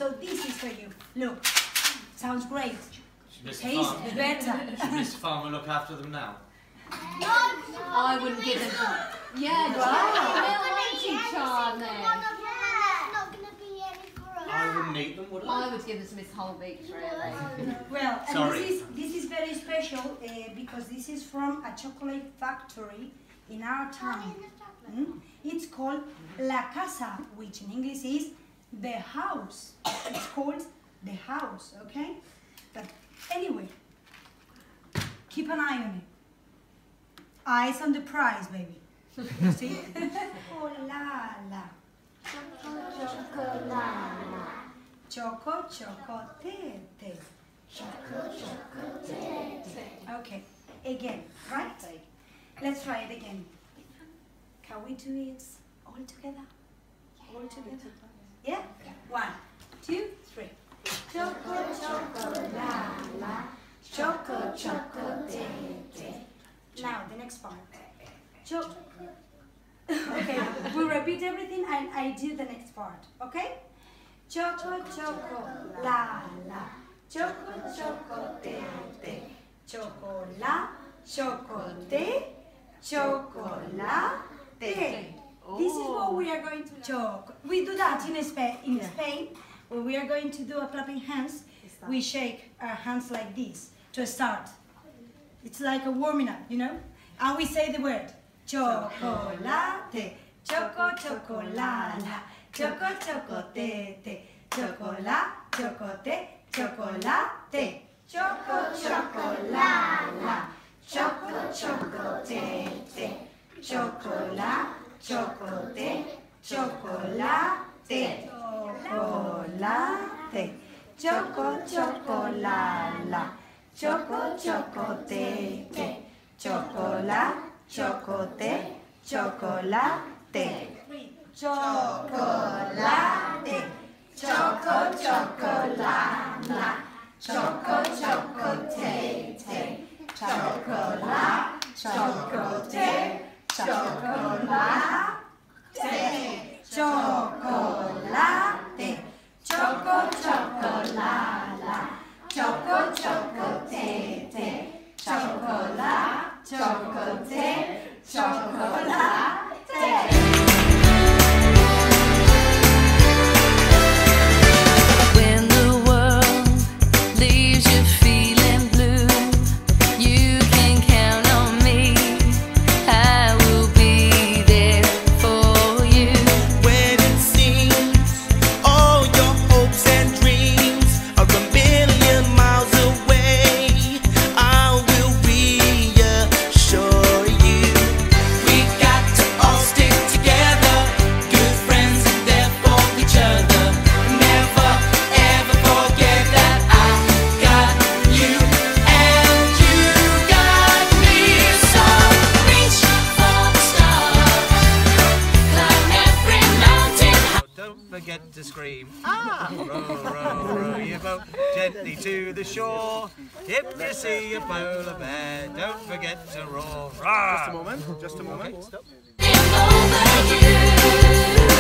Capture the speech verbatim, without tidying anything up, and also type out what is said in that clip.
So this is for you. Look, sounds great. Tastes better. Should Mister Farmer look after them now? I wouldn't give them. Yeah, Charlie. I wouldn't eat them, would I? I would give them to Miss Holbeach, really. Well, and Sorry. this is this is very special uh, because this is from a chocolate factory in our town. Mm? It's called La Casa, which in English is the house. It's called the house, okay? But anyway, keep an eye on it. Eyes on the prize, baby. You see? Oh la la. Choco, choco, te, te. Choco, choco, te, te. Okay, again, right? Let's try it again. Can we do it all together? All together? Yeah? One, two, three. Choco, choco, la, la. Choco, choco, te, te. Now, the next part. Choco. Okay, we repeat everything and I do the next part, okay? Choco, choco, la, la. Choco, choco, te, te. Choco, la, choco, te, choco, la, te. This is what we are going to choco. We do that in Spain. In yeah. Spain, when we are going to do a clapping hands, we shake our hands like this to start. It's like a warming up, you know? And we say the word. Chocolate, choco, chocolate, choco, chocolate, chocolate, chocolate, chocolate, choco, chocolate, choco, chocolate, chocolate, chocolate, chocolate, chocolate, choco, chocolate, choco, chocolate, chocolate. Chocolate, chocolate, chocolate, choco, chocolate, choco, chocolate, chocolate, chocolate, chocolate, chocolate, choco, chocolate, choco, chocolate, chocolate. Chocolate, chocolate. When the world leaves you feeling blue, you can count on me. I will be there for you. When it seems all your hopes and dreams are a million miles away, I will reassure you. We got to all stick together, good friends and there for each other. Never ever forget that I got you and you got me. So reach for the stars, climb every mountain. Don't forget to scream, ah! Row, row, row your boat gently to the shore. If you see a polar bear, don't forget to roar. Just a moment, just a moment. Stop.